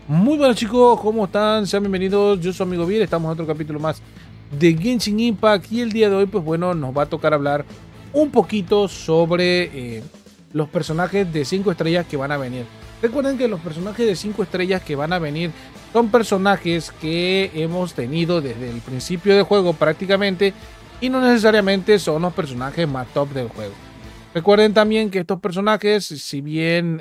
Muy buenas chicos, ¿cómo están? Sean bienvenidos, yo soy amigo Vir, estamos en otro capítulo más de Genshin Impact y el día de hoy pues bueno, nos va a tocar hablar un poquito sobre los personajes de 5 estrellas que van a venir. Recuerden que los personajes de 5 estrellas que van a venir son personajes que hemos tenido desde el principio del juego prácticamente y no necesariamente son los personajes más top del juego. Recuerden también que estos personajes, si bien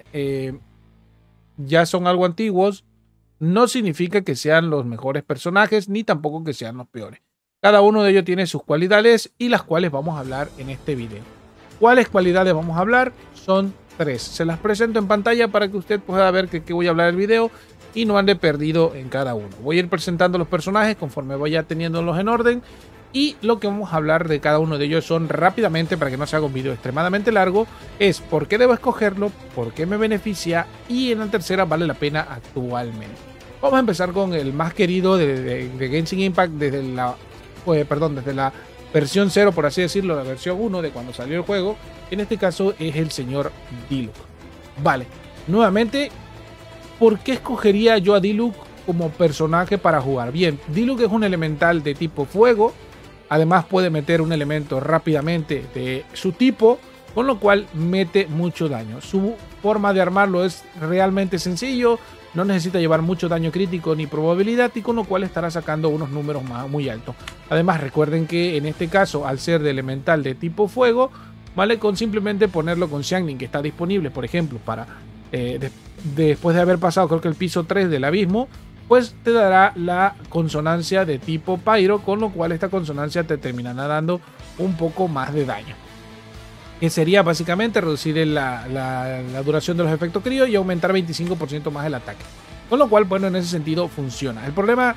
ya son algo antiguos, no significa que sean los mejores personajes ni tampoco que sean los peores. Cada uno de ellos tiene sus cualidades y las cuales vamos a hablar en este video. ¿Cuáles cualidades vamos a hablar? Son 3. Se las presento en pantalla para que usted pueda ver que voy a hablar el video y no ande perdido en cada uno. Voy a ir presentando los personajes conforme vaya teniéndolos en orden y lo que vamos a hablar de cada uno de ellos son rápidamente, para que no se haga un video extremadamente largo, es por qué debo escogerlo, por qué me beneficia y en la tercera vale la pena actualmente. Vamos a empezar con el más querido de Genshin Impact desde la versión 0, por así decirlo, la versión 1 de cuando salió el juego. En este caso es el señor Diluc. Vale, nuevamente, ¿por qué escogería yo a Diluc como personaje para jugar? Bien, Diluc es un elemental de tipo fuego. Además puede meter un elemento rápidamente de su tipo, con lo cual mete mucho daño. Su forma de armarlo es realmente sencillo, no necesita llevar mucho daño crítico ni probabilidad y con lo cual estará sacando unos números muy altos. Además recuerden que en este caso, al ser de elemental de tipo fuego, vale con simplemente ponerlo con Xiangling, que está disponible por ejemplo para después de haber pasado creo que el piso 3 del abismo, pues te dará la consonancia de tipo Pyro, con lo cual esta consonancia te terminará dando un poco más de daño. Que sería básicamente reducir la duración de los efectos críos y aumentar 25% más el ataque. Con lo cual, bueno, en ese sentido funciona. El problema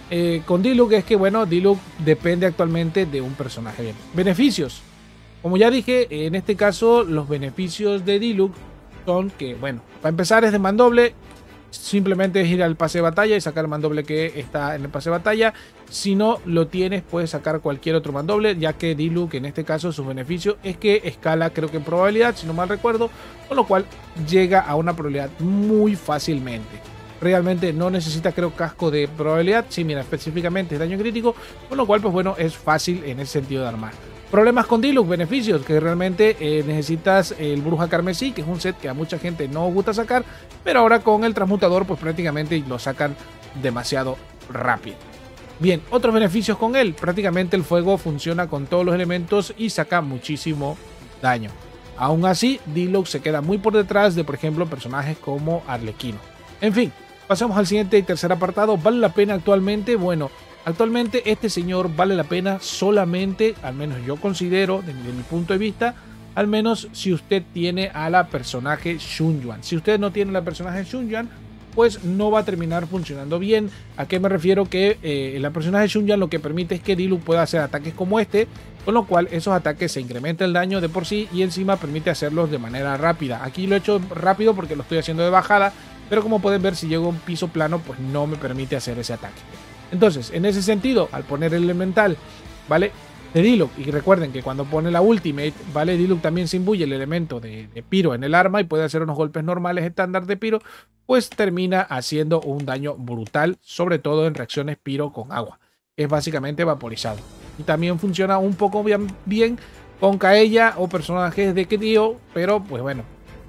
con Diluc es que, bueno, Diluc depende actualmente de un personaje. Bien, beneficios. Como ya dije, en este caso los beneficios de Diluc son que, bueno, para empezar es de mandoble. Simplemente es ir al pase de batalla y sacar el mandoble que está en el pase de batalla. Si no lo tienes, puedes sacar cualquier otro mandoble, ya que Diluc en este caso su beneficio es que escala, creo que en probabilidad, si no mal recuerdo, con lo cual llega a una probabilidad muy fácilmente. Realmente no necesita, creo, casco de probabilidad. Sí, mira, específicamente es daño crítico, con lo cual pues bueno, es fácil en ese sentido de armar. Problemas con Diluc, beneficios, que realmente necesitas el Bruja Carmesí, que es un set que a mucha gente no gusta sacar, pero ahora con el transmutador pues prácticamente lo sacan demasiado rápido. Bien, otros beneficios con él, prácticamente el fuego funciona con todos los elementos y saca muchísimo daño. Aún así, Diluc se queda muy por detrás de, por ejemplo, personajes como Arlequino. En fin, pasamos al siguiente y tercer apartado. ¿Vale la pena actualmente? Bueno, actualmente este señor vale la pena solamente, al menos yo considero, desde mi punto de vista, al menos si usted tiene a la personaje Xungyuan. Si usted no tiene la personaje Xungyuan, pues no va a terminar funcionando bien. ¿A qué me refiero? Que la personaje Xungyuan lo que permite es que Diluc pueda hacer ataques como este, con lo cual esos ataques se incrementa el daño de por sí y encima permite hacerlos de manera rápida. Aquí lo he hecho rápido porque lo estoy haciendo de bajada, pero como pueden ver, si llego a un piso plano, pues no me permite hacer ese ataque. Entonces, en ese sentido, al poner el elemental, ¿vale?, de Diluc, y recuerden que cuando pone la ultimate, ¿vale?, Diluc también se imbuye el elemento de Pyro en el arma y puede hacer unos golpes normales estándar de Pyro, pues termina haciendo un daño brutal, sobre todo en reacciones Pyro con agua. Es básicamente vaporizado. Y también funciona un poco bien con Kaeya o personajes de Crío, pero pues bueno,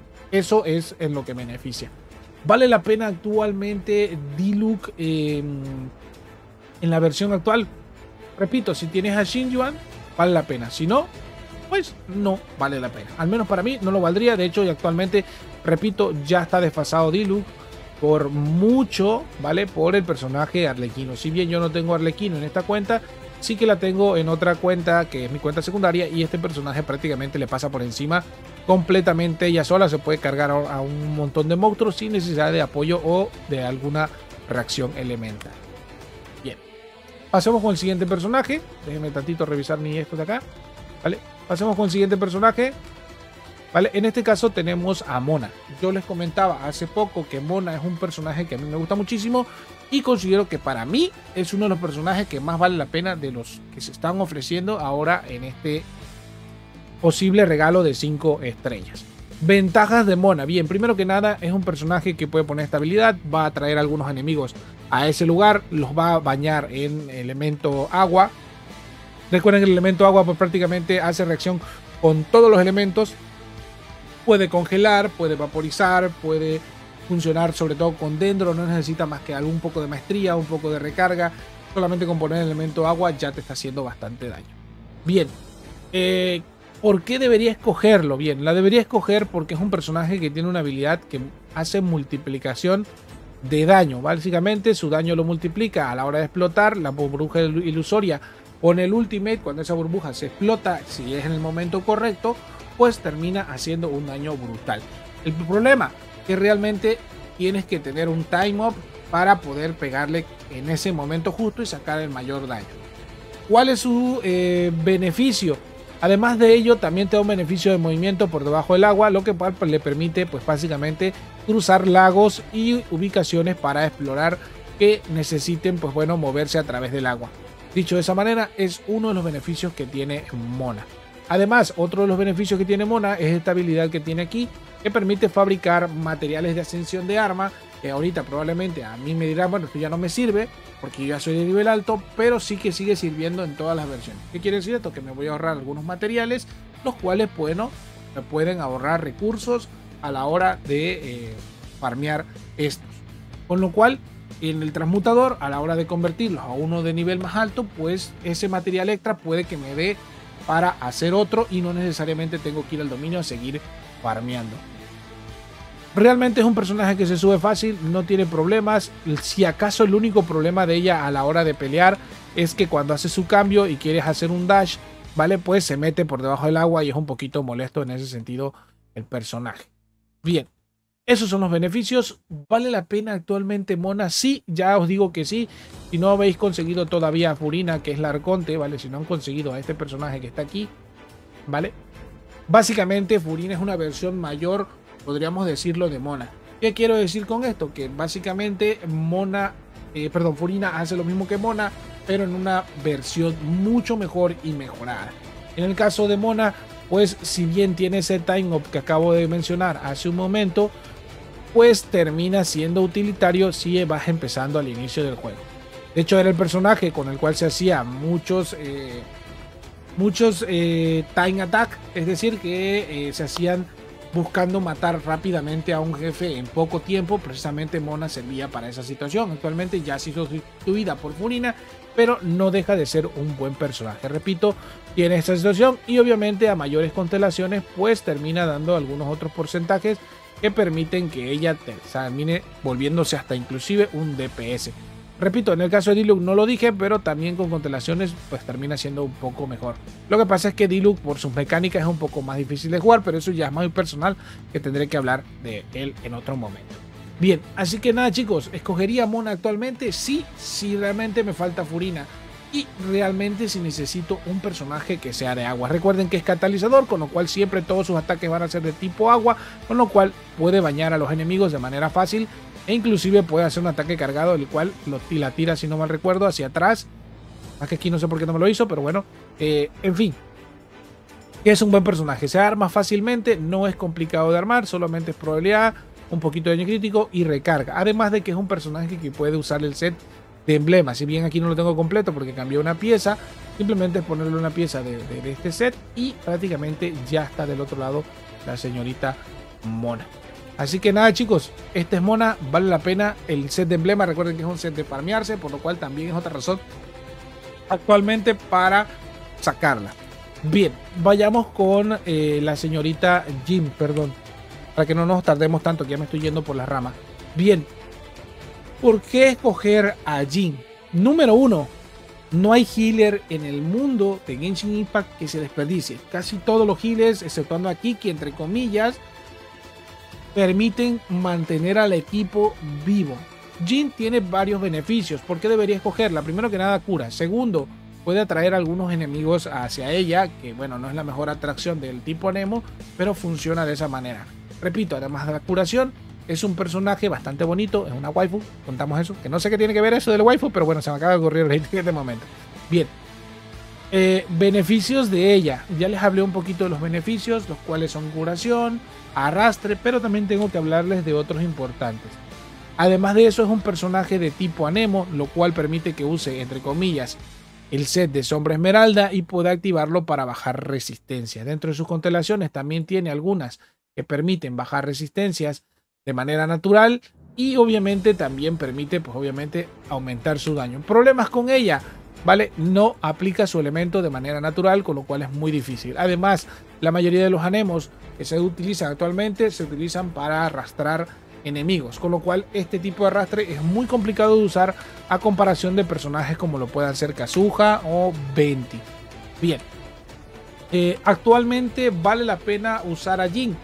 eso es en lo que beneficia. ¿Vale la pena actualmente Diluc en la versión actual? Repito, si tienes a Xingyuan, vale la pena. Si no, pues no vale la pena. Al menos para mí no lo valdría. De hecho, y actualmente, repito, ya está desfasado Diluc por mucho, ¿vale?, por el personaje Arlequino. Si bien yo no tengo Arlequino en esta cuenta, sí que la tengo en otra cuenta, que es mi cuenta secundaria, y este personaje prácticamente le pasa por encima completamente. Ella sola se puede cargar a un montón de monstruos sin necesidad de apoyo o de alguna reacción elemental. Bien, pasemos con el siguiente personaje. Déjenme tantito revisar mi esto de acá, ¿vale? Pasemos con el siguiente personaje, ¿vale? En este caso tenemos a Mona. Yo les comentaba hace poco que Mona es un personaje que a mí me gusta muchísimo y considero que para mí es uno de los personajes que más vale la pena de los que se están ofreciendo ahora en este posible regalo de 5 estrellas. Ventajas de Mona. Bien, primero que nada es un personaje que puede poner estabilidad, va a atraer a algunos enemigos a ese lugar, los va a bañar en elemento agua. Recuerden que el elemento agua pues prácticamente hace reacción con todos los elementos. Puede congelar, puede vaporizar, puede funcionar sobre todo con Dendro, no necesita más que algún poco de maestría, un poco de recarga. Solamente con poner el elemento agua ya te está haciendo bastante daño. Bien, ¿por qué debería escogerlo? Bien, la debería escoger porque es un personaje que tiene una habilidad que hace multiplicación de daño. Básicamente su daño lo multiplica a la hora de explotar. La burbuja ilusoria pone el ultimate. Cuando esa burbuja se explota, si es en el momento correcto, pues termina haciendo un daño brutal. El problema es que realmente tienes que tener un time up para poder pegarle en ese momento justo y sacar el mayor daño. ¿Cuál es su beneficio? Además de ello, también te da un beneficio de movimiento por debajo del agua, lo que le permite pues básicamente cruzar lagos y ubicaciones para explorar que necesiten pues bueno moverse a través del agua. Dicho de esa manera, es uno de los beneficios que tiene Mona. Además, otro de los beneficios que tiene Mona es esta habilidad que tiene aquí, que permite fabricar materiales de ascensión de arma, que ahorita probablemente a mí me dirán, bueno, esto ya no me sirve, porque yo ya soy de nivel alto, pero sí que sigue sirviendo en todas las versiones. ¿Qué quiere decir esto? Que me voy a ahorrar algunos materiales, los cuales, bueno, me pueden ahorrar recursos a la hora de farmear estos. Con lo cual, en el transmutador, a la hora de convertirlos a uno de nivel más alto, pues ese material extra puede que me dé para hacer otro y no necesariamente tengo que ir al dominio a seguir farmeando. Realmente es un personaje que se sube fácil, no tiene problemas. Si acaso el único problema de ella a la hora de pelear es que cuando hace su cambio y quieres hacer un dash, ¿vale? Pues se mete por debajo del agua y es un poquito molesto en ese sentido el personaje. Bien, esos son los beneficios. ¿Vale la pena actualmente Mona? Sí, ya os digo que sí. Si no habéis conseguido todavía a Furina, que es la Arconte, ¿vale? Si no han conseguido a este personaje que está aquí, ¿vale? Básicamente Furina es una versión mayor, podríamos decirlo, de Mona. ¿Qué quiero decir con esto? Que básicamente Furina hace lo mismo que Mona, pero en una versión mucho mejor y mejorada. En el caso de Mona, pues si bien tiene ese time up que acabo de mencionar hace un momento, pues termina siendo utilitario si vas empezando al inicio del juego. De hecho, era el personaje con el cual se hacía muchos time attack, es decir, que se hacían buscando matar rápidamente a un jefe en poco tiempo. Precisamente Mona servía para esa situación. Actualmente ya ha sido sustituida por Furina, pero no deja de ser un buen personaje. Repito, tiene esta situación y obviamente a mayores constelaciones pues termina dando algunos otros porcentajes que permiten que ella termine volviéndose hasta inclusive un DPS. Repito, en el caso de Diluc no lo dije, pero también con constelaciones pues termina siendo un poco mejor. Lo que pasa es que Diluc por sus mecánicas es un poco más difícil de jugar, pero eso ya es muy personal, que tendré que hablar de él en otro momento. Bien, así que nada chicos, ¿escogería Mona actualmente? Sí, si realmente me falta Furina y realmente si necesito un personaje que sea de agua. Recuerden que es catalizador, con lo cual siempre todos sus ataques van a ser de tipo agua, con lo cual puede bañar a los enemigos de manera fácil. E inclusive puede hacer un ataque cargado, el cual la tira, si no mal recuerdo, hacia atrás. Más que aquí no sé por qué no me lo hizo, pero bueno. En fin. Es un buen personaje. Se arma fácilmente, no es complicado de armar, solamente es probabilidad, un poquito de daño crítico y recarga. Además de que es un personaje que puede usar el set de emblemas. Si bien aquí no lo tengo completo porque cambié una pieza, simplemente es ponerle una pieza de este set y prácticamente ya está del otro lado la señorita Mona. Así que nada chicos, este es Mona, vale la pena el set de emblema. Recuerden que es un set de farmearse, por lo cual también es otra razón actualmente para sacarla. Bien, vayamos con la señorita Jhin, perdón, para que no nos tardemos tanto, que ya me estoy yendo por las ramas. Bien, ¿por qué escoger a Jhin? Número 1, no hay healer en el mundo de Genshin Impact que se desperdicie. Casi todos los healers, exceptuando a Kiki, entre comillas, permiten mantener al equipo vivo. Jhin tiene varios beneficios. ¿Por qué debería escogerla? Primero que nada, cura. Segundo, puede atraer algunos enemigos hacia ella, que bueno, no es la mejor atracción del tipo Nemo, pero funciona de esa manera. Repito, además de la curación, es un personaje bastante bonito, es una waifu, contamos eso, que no sé qué tiene que ver eso del waifu, pero bueno, se me acaba de ocurrir en este momento. Bien, Beneficios de ella. Ya les hablé un poquito de los beneficios, los cuales son curación, arrastre, pero también tengo que hablarles de otros importantes. Además de eso, es un personaje de tipo Anemo, lo cual permite que use, entre comillas, el set de Sombra Esmeralda y pueda activarlo para bajar resistencia. Dentro de sus constelaciones también tiene algunas que permiten bajar resistencias de manera natural y obviamente también permite, pues obviamente, aumentar su daño. Problemas con ella, ¿vale? No aplica su elemento de manera natural, con lo cual es muy difícil. Además, la mayoría de los anemos que se utilizan actualmente se utilizan para arrastrar enemigos, con lo cual este tipo de arrastre es muy complicado de usar a comparación de personajes como lo puedan ser Kazuha o Venti. Bien, actualmente vale la pena usar a Jin.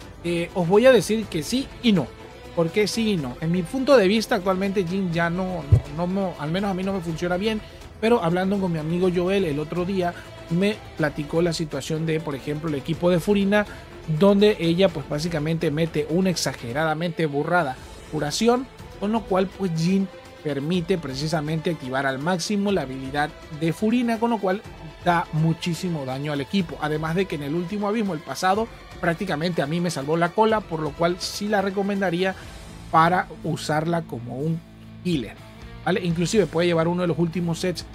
Os voy a decir que sí y no. ¿Por qué sí y no? En mi punto de vista, actualmente Jin ya no, al menos a mí no me funciona bien, pero hablando con mi amigo Joel el otro día, me platicó la situación de, por ejemplo, el equipo de Furina, donde ella pues básicamente mete una exageradamente burrada curación, con lo cual pues Jin permite precisamente activar al máximo la habilidad de Furina, con lo cual da muchísimo daño al equipo. Además de que en el último abismo, el pasado, prácticamente a mí me salvó la cola, por lo cual sí la recomendaría para usarla como un healer, ¿vale? Inclusive puede llevar uno de los últimos sets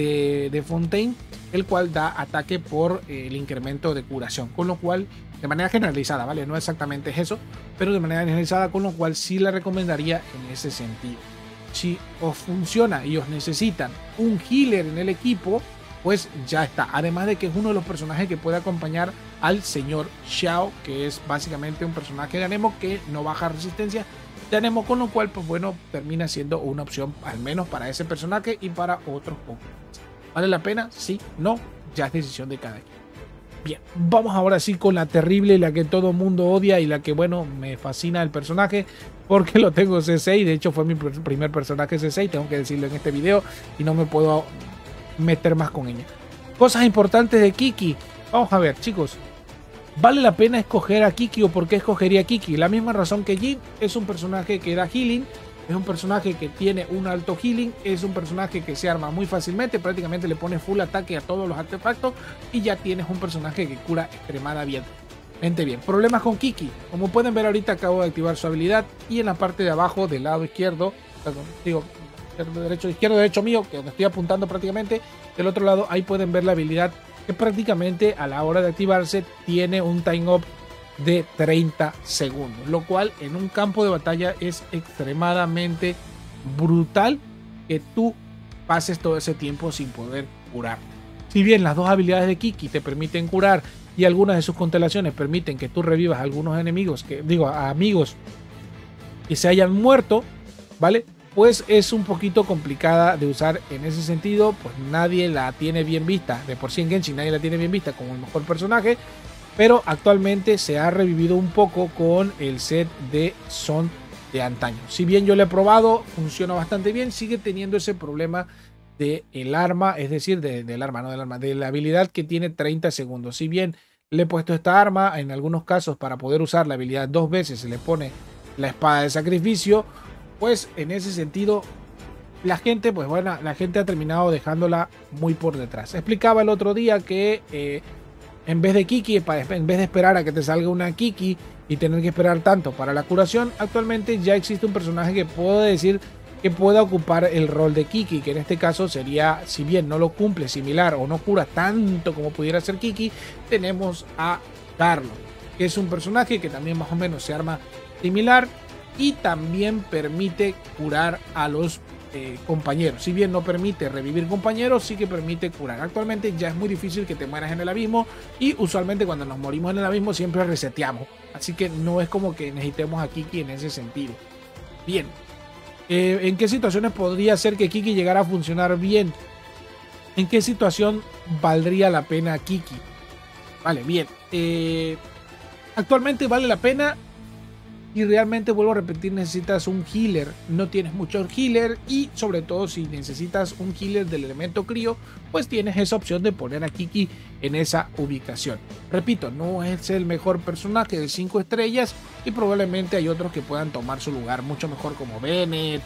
de Fontaine, el cual da ataque por el incremento de curación, con lo cual de manera generalizada, ¿vale? No exactamente es eso, pero de manera generalizada, con lo cual sí la recomendaría en ese sentido. Si os funciona y os necesitan un healer en el equipo, pues ya está. Además de que es uno de los personajes que puede acompañar al señor Xiao, que es básicamente un personaje de Anemo que no baja resistencia de Anemo, con lo cual pues bueno, termina siendo una opción al menos para ese personaje y para otros pocos. ¿Vale la pena? Sí, no, ya es decisión de cada quien. Bien, vamos ahora sí con la terrible, la que todo mundo odia y la que, bueno, me fascina el personaje porque lo tengo C6. De hecho fue mi primer personaje C6, tengo que decirlo en este video y no me puedo meter más con ella. Cosas importantes de Kiki. Vamos a ver, chicos, ¿vale la pena escoger a Kiki o por qué escogería a Kiki? La misma razón que Jin, es un personaje que da healing, es un personaje que tiene un alto healing, es un personaje que se arma muy fácilmente, prácticamente le pone full ataque a todos los artefactos y ya tienes un personaje que cura extremadamente bien. Problemas con Kiki, como pueden ver ahorita acabo de activar su habilidad y en la parte de abajo del lado izquierdo, perdón, digo izquierdo derecho mío, que donde estoy apuntando prácticamente, del otro lado ahí pueden ver la habilidad que prácticamente a la hora de activarse tiene un time up de 30 segundos, lo cual en un campo de batalla es extremadamente brutal que tú pases todo ese tiempo sin poder curar. Si bien las dos habilidades de Kiki te permiten curar y algunas de sus constelaciones permiten que tú revivas a algunos enemigos, a amigos que se hayan muerto, ¿vale? Pues es un poquito complicada de usar en ese sentido, pues nadie la tiene bien vista, de por sí en Genshin nadie la tiene bien vista como el mejor personaje, pero actualmente se ha revivido un poco con el set de Son de antaño. Si bien yo lo he probado, funciona bastante bien, sigue teniendo ese problema de el arma, es decir, de la habilidad que tiene 30 segundos. Si bien le he puesto esta arma, en algunos casos para poder usar la habilidad 2 veces se le pone la espada de sacrificio, pues en ese sentido la gente ha terminado dejándola muy por detrás. Explicaba el otro día que en vez de Kiki, en vez de esperar a que te salga una Kiki y tener que esperar tanto para la curación, actualmente ya existe un personaje que puedo decir que pueda ocupar el rol de Kiki, que en este caso sería, si bien no lo cumple similar o no cura tanto como pudiera ser Kiki, tenemos a Carlos, que es un personaje que también más o menos se arma similar y también permite curar a los compañeros. Si bien no permite revivir compañeros, sí que permite curar. Actualmente ya es muy difícil que te mueras en el abismo y usualmente cuando nos morimos en el abismo siempre reseteamos, así que no es como que necesitemos a Kiki en ese sentido. Bien, ¿en qué situaciones podría ser que Kiki llegara a funcionar bien? ¿En qué situación valdría la pena Kiki? Vale, bien, actualmente vale la pena. Y realmente, vuelvo a repetir, necesitas un healer, no tienes mucho healer y sobre todo si necesitas un healer del elemento crío, pues tienes esa opción de poner a Kiki en esa ubicación. Repito, no es el mejor personaje de 5 estrellas y probablemente hay otros que puedan tomar su lugar mucho mejor como Bennett,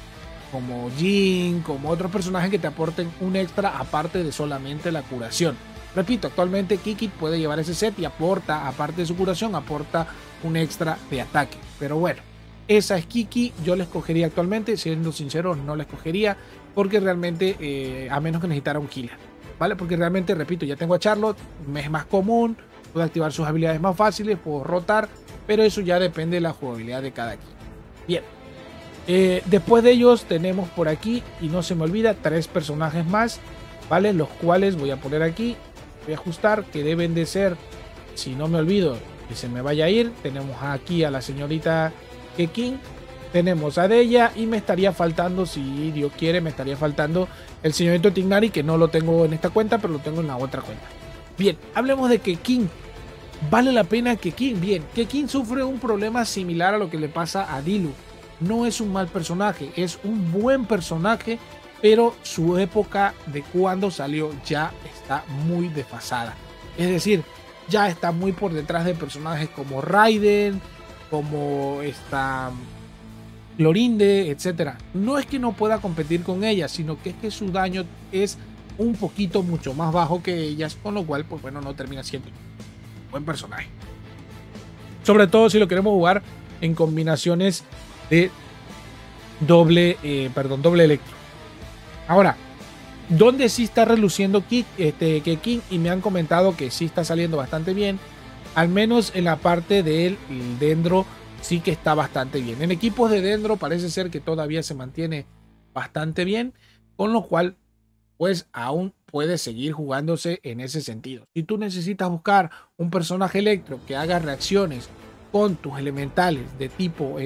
como Jin, como otros personajes que te aporten un extra aparte de solamente la curación. Repito, actualmente Kiki puede llevar ese set y aporta, aparte de su curación, aporta un extra de ataque. Pero bueno, esa es Kiki, yo la escogería actualmente, siendo sincero, no la escogería porque realmente, a menos que necesitara un killer, ¿vale? Porque realmente, repito, ya tengo a Charlotte, me es más común, puedo activar sus habilidades más fáciles, puedo rotar, pero eso ya depende de la jugabilidad de cada quien. Bien, después de ellos tenemos por aquí, y no se me olvida, 3 personajes más, ¿vale? Los cuales voy a poner aquí, voy a ajustar, que deben de ser, si no me olvido, que se me vaya a ir. Tenemos aquí a la señorita Kekin, tenemos a Deya y me estaría faltando, si Dios quiere, me estaría faltando el señorito Tignari, que no lo tengo en esta cuenta, pero lo tengo en la otra cuenta. Bien, hablemos de Kekin. ¿Vale la pena Kekin? Bien, Kekin sufre un problema similar a lo que le pasa a Diluc. No es un mal personaje, es un buen personaje, pero su época de cuando salió ya está muy desfasada. Es decir, ya está muy por detrás de personajes como Raiden, como esta Clorinde, etc. No es que no pueda competir con ellas, sino que es que su daño es un poquito mucho más bajo que ellas, con lo cual, pues bueno, no termina siendo un buen personaje. Sobre todo si lo queremos jugar en combinaciones de doble electro. Ahora, donde sí está reluciendo Kekin, y me han comentado que sí está saliendo bastante bien, al menos en la parte del Dendro sí que está bastante bien. En equipos de Dendro parece ser que todavía se mantiene bastante bien, con lo cual pues aún puede seguir jugándose en ese sentido. Si tú necesitas buscar un personaje electro que haga reacciones con tus elementales de tipo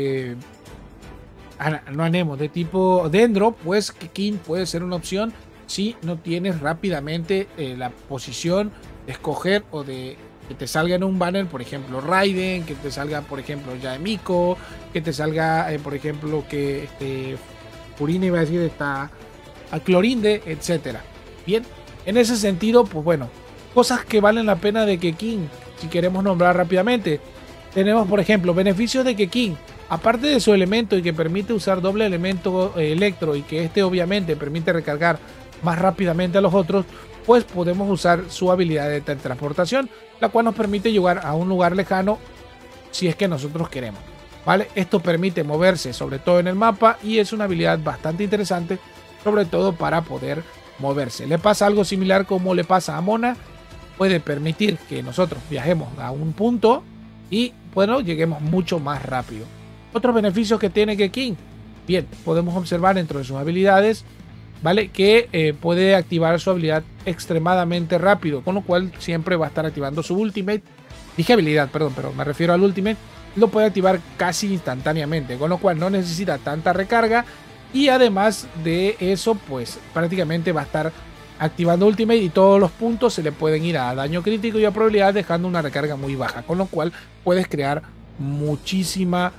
no Anemo, de tipo Dendro, pues Kekin puede ser una opción si no tienes rápidamente la posición de escoger o de que te salga en un banner, por ejemplo Raiden, que te salga por ejemplo Yaemiko, que te salga por ejemplo que Furina, iba a decir, está a Clorinde, etcétera. Bien, en ese sentido, pues bueno, cosas que valen la pena de Kekin, si queremos nombrar rápidamente, tenemos por ejemplo beneficios de Kekin. Aparte de su elemento y que permite usar doble elemento electro y que este obviamente permite recargar más rápidamente a los otros, pues podemos usar su habilidad de teletransportación, la cual nos permite llegar a un lugar lejano si es que nosotros queremos, ¿vale? Esto permite moverse sobre todo en el mapa y es una habilidad bastante interesante, sobre todo para poder moverse. Le pasa algo similar como le pasa a Mona, puede permitir que nosotros viajemos a un punto y bueno, lleguemos mucho más rápido. Otros beneficios que tiene Kekin, bien, podemos observar dentro de sus habilidades, ¿vale? Que puede activar su habilidad extremadamente rápido, con lo cual siempre va a estar activando su ultimate. Dije habilidad, perdón, pero me refiero al ultimate. Lo puede activar casi instantáneamente, con lo cual no necesita tanta recarga. Y además de eso, pues prácticamente va a estar activando ultimate y todos los puntos se le pueden ir a daño crítico y a probabilidad, dejando una recarga muy baja, con lo cual puedes crear muchísimo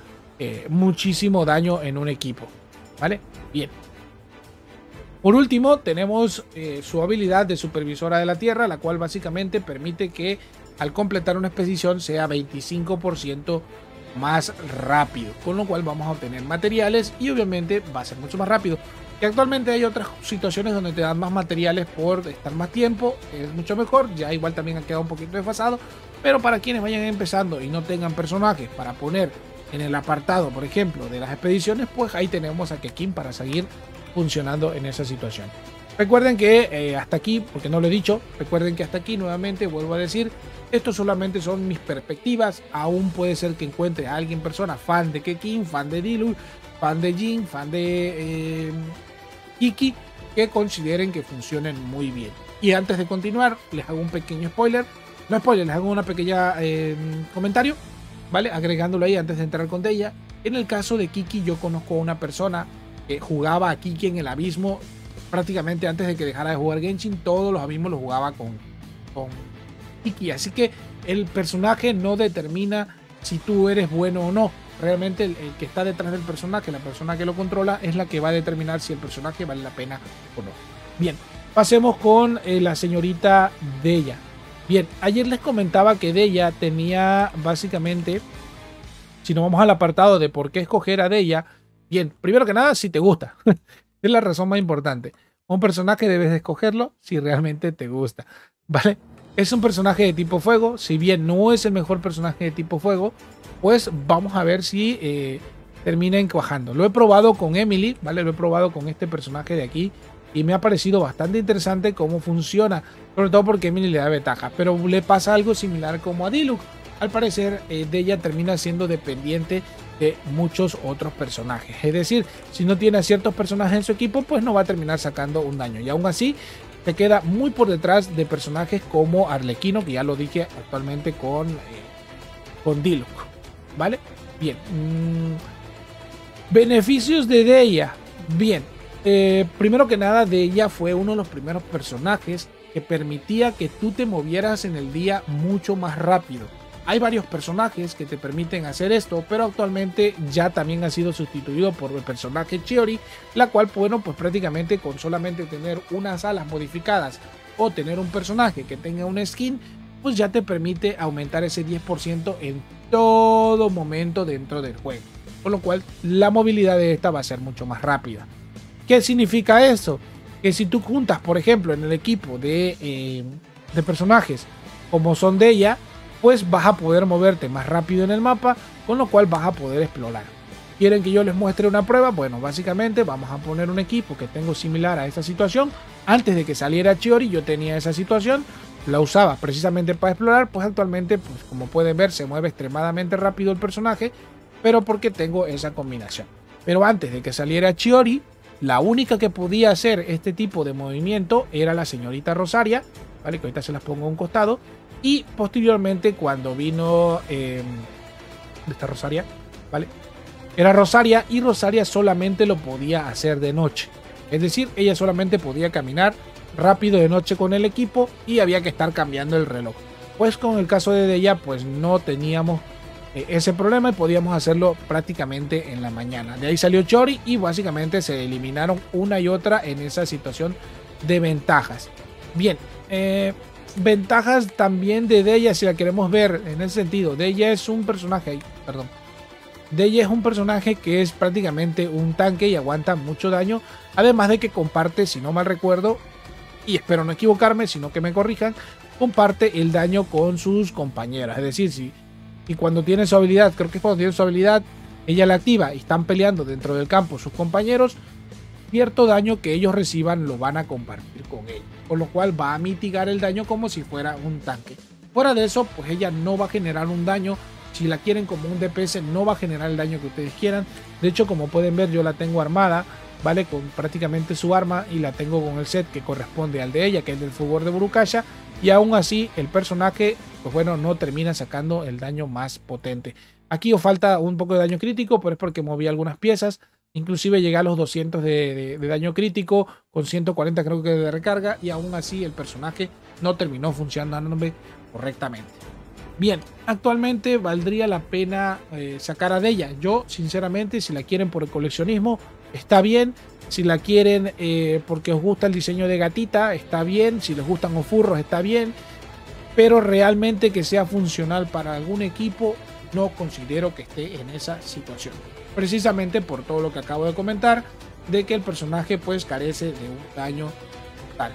daño en un equipo, ¿vale? Bien. Por último, tenemos su habilidad de supervisora de la tierra, la cual básicamente permite que al completar una expedición sea 25% más rápido, con lo cual vamos a obtener materiales y obviamente va a ser mucho más rápido. Que actualmente hay otras situaciones donde te dan más materiales por estar más tiempo, es mucho mejor, ya igual también ha quedado un poquito desfasado, pero para quienes vayan empezando y no tengan personajes para poner en el apartado, por ejemplo, de las expediciones, pues ahí tenemos a Kekin para seguir funcionando en esa situación. Recuerden que hasta aquí, porque no lo he dicho, recuerden que hasta aquí nuevamente vuelvo a decir, esto solamente son mis perspectivas, aún puede ser que encuentre a alguien, persona, fan de Kekin, fan de Diluc, fan de Jin, fan de Kiki, que consideren que funcionen muy bien. Y antes de continuar, les hago un pequeño spoiler, no spoiler, les hago una pequeña comentario, ¿vale? Agregándolo ahí antes de entrar con ella. En el caso de Kiki, yo conozco a una persona que jugaba a Kiki en el abismo prácticamente antes de que dejara de jugar Genshin. Todos los abismos los jugaba con Kiki, así que el personaje no determina si tú eres bueno o no. Realmente el que está detrás del personaje, la persona que lo controla, es la que va a determinar si el personaje vale la pena o no. Bien, pasemos con la señorita Deya. Bien, ayer les comentaba que Deya tenía básicamente, si nos vamos al apartado de por qué escoger a Deya, Bien, primero que nada, si te gusta. Es la razón más importante. Un personaje debes de escogerlo si realmente te gusta, ¿vale? Es un personaje de tipo fuego, si bien no es el mejor personaje de tipo fuego, pues vamos a ver si termina encajando. Lo he probado con Emily, ¿vale? Lo he probado con este personaje de aquí y me ha parecido bastante interesante cómo funciona, sobre todo porque Emily le da ventaja, pero le pasa algo similar como a Diluc. Al parecer, de ella termina siendo dependiente de muchos otros personajes. Es decir, si no tiene a ciertos personajes en su equipo, pues no va a terminar sacando un daño. Y aún así, te queda muy por detrás de personajes como Arlequino, que ya lo dije actualmente con Diluc, ¿vale? Bien. Beneficios de Deya. Bien. Primero que nada, Deya fue uno de los primeros personajes que permitía que tú te movieras en el día mucho más rápido. Hay varios personajes que te permiten hacer esto, pero actualmente ya también ha sido sustituido por el personaje Chiori, la cual, bueno, pues prácticamente con solamente tener unas alas modificadas o tener un personaje que tenga una skin, pues ya te permite aumentar ese 10% en todo momento dentro del juego. Con lo cual la movilidad de esta va a ser mucho más rápida. ¿Qué significa eso? Que si tú juntas, por ejemplo, en el equipo de personajes como son Deya, pues vas a poder moverte más rápido en el mapa, con lo cual vas a poder explorar. ¿Quieren que yo les muestre una prueba? Bueno, básicamente vamos a poner un equipo que tengo similar a esta situación. Antes de que saliera Chiori yo tenía esa situación, la usaba precisamente para explorar, pues actualmente, pues como pueden ver, se mueve extremadamente rápido el personaje, pero porque tengo esa combinación. Pero antes de que saliera Chiori, la única que podía hacer este tipo de movimiento era la señorita Rosaria, ¿vale? Que ahorita se las pongo a un costado. Y posteriormente cuando vino esta Rosaria, ¿vale? Era Rosaria y Rosaria solamente lo podía hacer de noche. Es decir, ella solamente podía caminar rápido de noche con el equipo y había que estar cambiando el reloj. Pues con el caso de Deya, pues no teníamos ese problema y podíamos hacerlo prácticamente en la mañana. De ahí salió Chiori y básicamente se eliminaron una y otra en esa situación de ventajas. Bien, ventajas también de Deya, si la queremos ver en ese sentido. Deya es un personaje, Deya es un personaje que es prácticamente un tanque y aguanta mucho daño, además de que comparte, si no mal recuerdo, y espero no equivocarme, sino que me corrijan, comparte el daño con sus compañeras. Es decir, y cuando tiene su habilidad, creo que es cuando tiene su habilidad, ella la activa y están peleando dentro del campo sus compañeros, cierto daño que ellos reciban lo van a compartir con ella, con lo cual va a mitigar el daño como si fuera un tanque. Fuera de eso, pues ella no va a generar un daño. Si la quieren como un DPS, no va a generar el daño que ustedes quieran. De hecho, como pueden ver, yo la tengo armada, ¿vale? Con prácticamente su arma y la tengo con el set que corresponde al de ella, que es del Fulgor de Burukasha. Y aún así, el personaje, pues bueno, no termina sacando el daño más potente. Aquí os falta un poco de daño crítico, pero es porque moví algunas piezas. Inclusive llegué a los 200 de daño crítico, con 140 creo que de recarga, y aún así el personaje no terminó funcionando correctamente. Bien, actualmente valdría la pena sacar a Deya. Yo, sinceramente, si la quieren por el coleccionismo, está bien. Si la quieren porque os gusta el diseño de gatita, está bien. Si les gustan los furros, está bien. Pero realmente que sea funcional para algún equipo, no considero que esté en esa situación. Precisamente por todo lo que acabo de comentar, de que el personaje pues carece de un daño tal.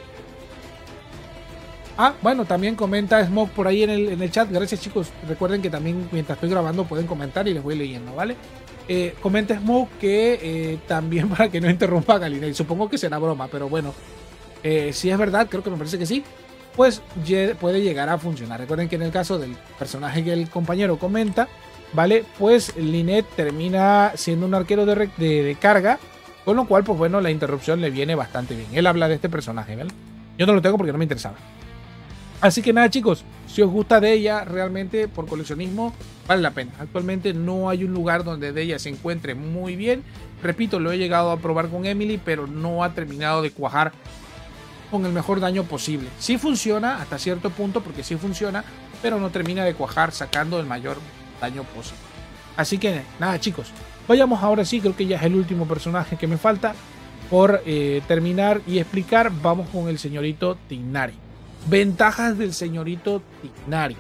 Ah, bueno, también comenta Smoke por ahí en el chat. Gracias, chicos. Recuerden que también mientras estoy grabando pueden comentar y les voy leyendo, ¿vale? Comenta Smoke que también para que no interrumpa a Galinei. Supongo que será broma, pero bueno, si es verdad, creo que me parece que sí, pues puede llegar a funcionar. Recuerden que en el caso del personaje que el compañero comenta, ¿vale? Pues Lynette termina siendo un arquero de carga, con lo cual, pues bueno, la interrupción le viene bastante bien. Él habla de este personaje, ¿vale? Yo no lo tengo porque no me interesaba. Así que nada, chicos, si os gusta Deya, realmente por coleccionismo vale la pena. Actualmente no hay un lugar donde Deya se encuentre muy bien. Repito, lo he llegado a probar con Emily, pero no ha terminado de cuajar con el mejor daño posible. Sí funciona hasta cierto punto, porque sí funciona, pero no termina de cuajar sacando el mayor daño posible. Así que nada, chicos, vayamos ahora sí, creo que ya es el último personaje que me falta por terminar y explicar. Vamos con el señorito Tighnari. Ventajas del señorito Tighnari.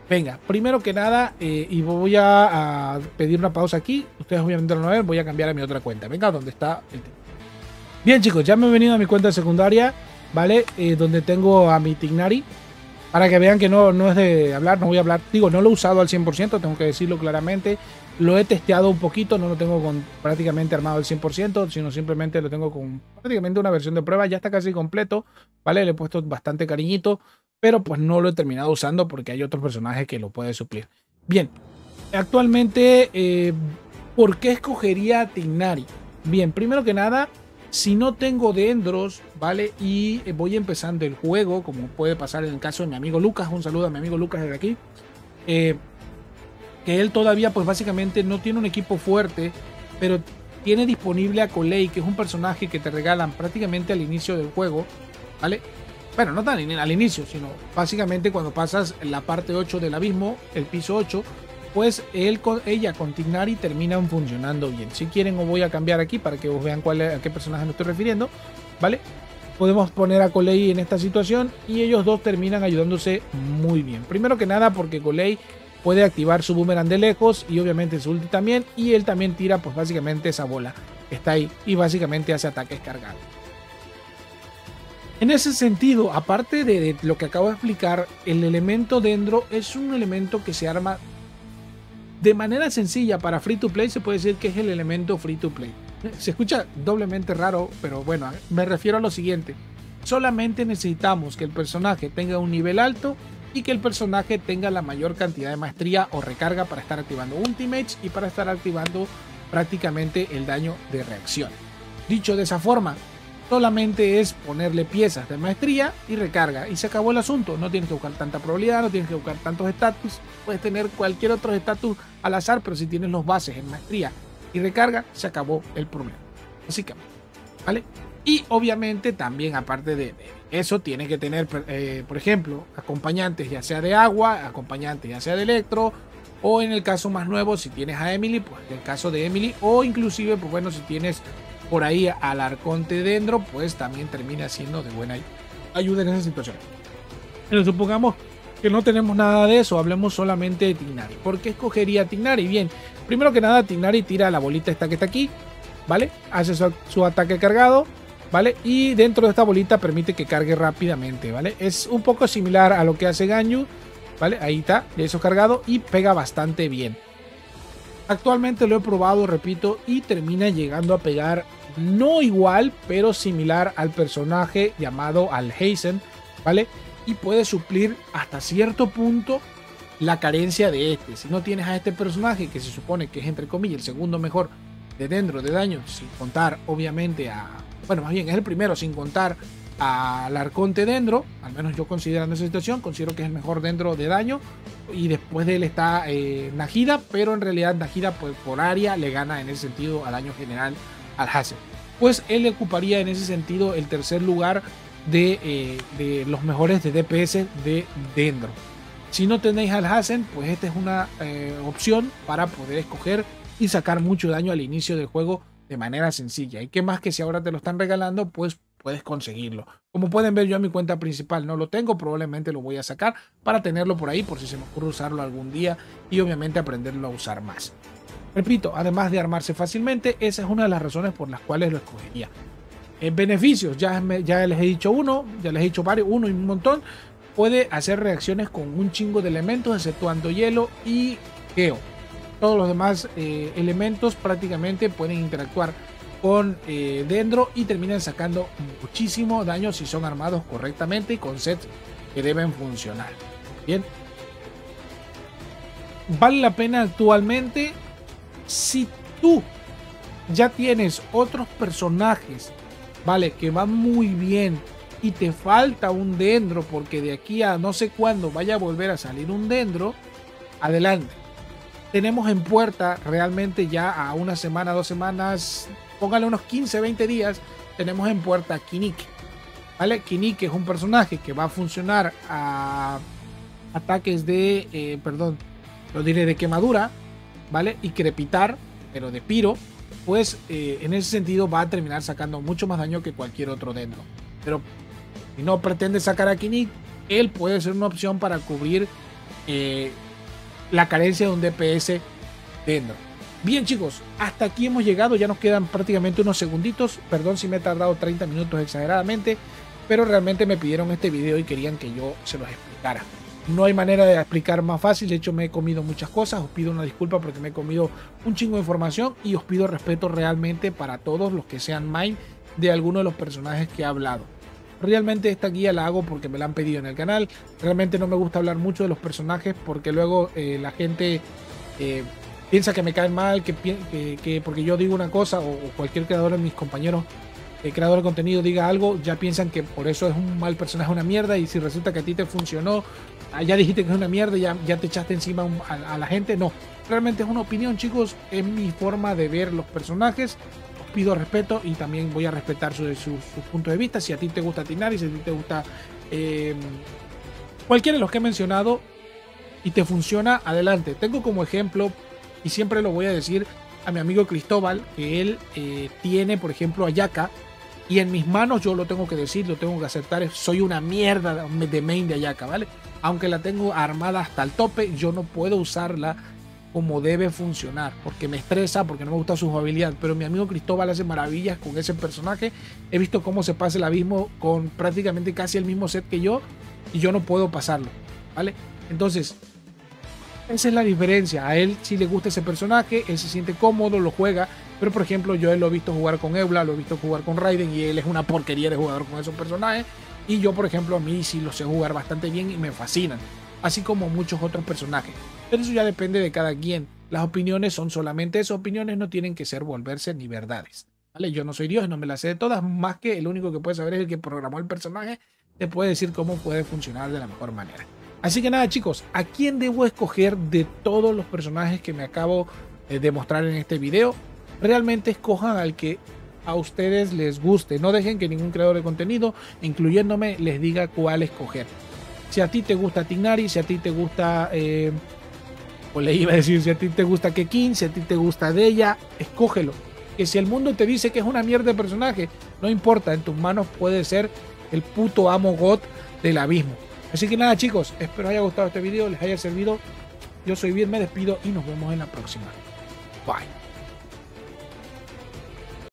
Venga, primero que nada, y voy a pedir una pausa aquí. Ustedes obviamente no lo ven, voy a cambiar a mi otra cuenta. Venga, donde está el tema. Bien, chicos, ya me he venido a mi cuenta secundaria, ¿vale? Donde tengo a mi Tignari. Para que vean que no es de hablar, no voy a hablar. Digo, no lo he usado al 100%, tengo que decirlo claramente. Lo he testeado un poquito, no lo tengo con prácticamente armado al 100%, sino simplemente lo tengo con prácticamente una versión de prueba. Ya está casi completo, ¿vale? Le he puesto bastante cariñito, pero pues no lo he terminado usando porque hay otros personajes que lo pueden suplir. Bien, actualmente, ¿por qué escogería a Tignari? Bien, primero que nada, si no tengo dendros, ¿vale? Y voy empezando el juego, como puede pasar en el caso de mi amigo Lucas. Un saludo a mi amigo Lucas desde aquí. Que él todavía, pues básicamente no tiene un equipo fuerte, pero tiene disponible a Colei, que es un personaje que te regalan prácticamente al inicio del juego, ¿vale? Bueno, no tan al inicio, sino básicamente cuando pasas la parte 8 del abismo, el piso 8, pues ella con Tignari terminan funcionando bien. Si quieren, os voy a cambiar aquí para que os vean a qué personaje me estoy refiriendo, ¿vale? Podemos poner a Colei en esta situación y ellos dos terminan ayudándose muy bien. Primero que nada porque Colei puede activar su boomerang de lejos y obviamente su ulti también, y él también tira pues básicamente esa bola que está ahí y básicamente hace ataques cargados. En ese sentido, aparte de lo que acabo de explicar, el elemento Dendro es un elemento que se arma de manera sencilla para free to play. Se puede decir que es el elemento free to play. Se escucha doblemente raro, pero bueno, me refiero a lo siguiente. Solamente necesitamos que el personaje tenga un nivel alto y que el personaje tenga la mayor cantidad de maestría o recarga para estar activando ultimates y para estar activando prácticamente el daño de reacción. Dicho de esa forma, solamente es ponerle piezas de maestría y recarga y se acabó el asunto. No tienes que buscar tanta probabilidad, no tienes que buscar tantos estatus. Puedes tener cualquier otro estatus al azar, pero si tienes los bases en maestría y recarga, se acabó el problema. Básicamente, ¿vale? Y obviamente también, aparte de eso, tiene que tener, por ejemplo, acompañantes ya sea de agua, acompañantes ya sea de electro, o en el caso más nuevo, si tienes a Emily, pues en el caso de Emily, o inclusive, pues bueno, si tienes por ahí al Arconte Dendro, pues también termina siendo de buena ayuda en esa situación. Pero supongamos que no tenemos nada de eso, hablemos solamente de Tignari. ¿Por qué escogería Tignari? Bien, primero que nada, Tignari tira la bolita esta que está aquí, ¿vale? Hace su ataque cargado, ¿vale? Y dentro de esta bolita permite que cargue rápidamente, ¿vale? Es un poco similar a lo que hace Ganyu, ¿vale? Ahí está, eso cargado y pega bastante bien. Actualmente lo he probado, repito, y termina llegando a pegar no igual, pero similar al personaje llamado Alhazen, ¿vale? Y puede suplir hasta cierto punto la carencia de este. Si no tienes a este personaje, que se supone que es entre comillas el segundo mejor de dentro de daño, sin contar obviamente a... Bueno, más bien es el primero sin contar al Arconte Dendro, al menos yo considerando esa situación, considero que es el mejor dentro de daño, y después de él está Najida, pero en realidad Najida pues, por área le gana en ese sentido al daño general al Hazen. Pues él ocuparía en ese sentido el tercer lugar de los mejores de DPS de Dendro. Si no tenéis al Hazen, pues esta es una opción para poder escoger y sacar mucho daño al inicio del juego de manera sencilla. Y qué más que si ahora te lo están regalando, pues puedes conseguirlo. Como pueden ver, yo en mi cuenta principal no lo tengo, probablemente lo voy a sacar para tenerlo por ahí por si se me ocurre usarlo algún día y obviamente aprenderlo a usar más. Repito, además de armarse fácilmente, esa es una de las razones por las cuales lo escogería. En beneficios, ya les he dicho uno, ya les he dicho varios, uno y un montón. Puede hacer reacciones con un chingo de elementos, exceptuando hielo y geo. Todos los demás elementos prácticamente pueden interactuar con Dendro y terminan sacando muchísimo daño si son armados correctamente y con sets que deben funcionar. Bien. Vale la pena actualmente si tú ya tienes otros personajes, vale, que van muy bien y te falta un Dendro porque de aquí a no sé cuándo vaya a volver a salir un Dendro, adelante. Tenemos en puerta realmente ya a una semana, 2 semanas, póngale unos 15, 20 días, tenemos en puerta a Kinike. ¿Vale? Kinike es un personaje que va a funcionar a ataques de, lo diré de quemadura, ¿vale? Y crepitar, pero de piro, pues en ese sentido va a terminar sacando mucho más daño que cualquier otro Dendro. Pero si no pretende sacar a Kinike, él puede ser una opción para cubrir eh, la carencia de un DPS dentro. Bien chicos, hasta aquí hemos llegado, ya nos quedan prácticamente unos segunditos, perdón si me he tardado 30 minutos exageradamente, pero realmente me pidieron este video y querían que yo se los explicara. No hay manera de explicar más fácil, de hecho me he comido muchas cosas, os pido una disculpa porque me he comido un chingo de información y os pido respeto realmente para todos los que sean main de alguno de los personajes que he hablado. Realmente esta guía la hago porque me la han pedido en el canal, realmente no me gusta hablar mucho de los personajes porque luego la gente piensa que me caen mal, que porque yo digo una cosa o cualquier creador de mis compañeros creador de contenido diga algo, ya piensan que por eso es un mal personaje, una mierda, y si resulta que a ti te funcionó, ya dijiste que es una mierda, ya te echaste encima a la gente. No, realmente es una opinión, chicos, es mi forma de ver los personajes. Os pido respeto y también voy a respetar su punto de vista. Si a ti te gusta Tighnari, si a ti te gusta cualquiera de los que he mencionado y te funciona, adelante. Tengo como ejemplo, y siempre lo voy a decir, a mi amigo Cristóbal, que él tiene, por ejemplo, a Ayaka. Y en mis manos, yo lo tengo que decir, lo tengo que aceptar, soy una mierda de main de Ayaka, ¿vale? Aunque la tengo armada hasta el tope, yo no puedo usarla como debe funcionar, porque me estresa, porque no me gusta su jugabilidad. Pero mi amigo Cristóbal hace maravillas con ese personaje. He visto cómo se pasa el abismo con prácticamente casi el mismo set que yo, y yo no puedo pasarlo, ¿vale? Entonces, esa es la diferencia. A él sí le gusta ese personaje, él se siente cómodo, lo juega. Pero por ejemplo, yo lo he visto jugar con Eula, lo he visto jugar con Raiden y él es una porquería de jugador con esos personajes. Y yo, por ejemplo, a mí sí los sé jugar bastante bien y me fascinan. Así como muchos otros personajes. Pero eso ya depende de cada quien. Las opiniones son solamente esas opiniones, no tienen que ser volverse ni verdades, ¿vale? Yo no soy Dios, no me las sé de todas, más que el único que puede saber es el que programó el personaje. Te puede decir cómo puede funcionar de la mejor manera. Así que nada chicos, ¿a quién debo escoger de todos los personajes que me acabo de mostrar en este video? Realmente escojan al que a ustedes les guste. No dejen que ningún creador de contenido, incluyéndome, les diga cuál escoger. Si a ti te gusta Tighnari, si a ti te gusta... o le iba a decir, si a ti te gusta Keqing, si a ti te gusta Deya, escógelo. Que si el mundo te dice que es una mierda de personaje, no importa, en tus manos puede ser el puto amo God del abismo. Así que nada chicos, espero haya gustado este video, les haya servido. Yo soy Vir, me despido y nos vemos en la próxima. Bye.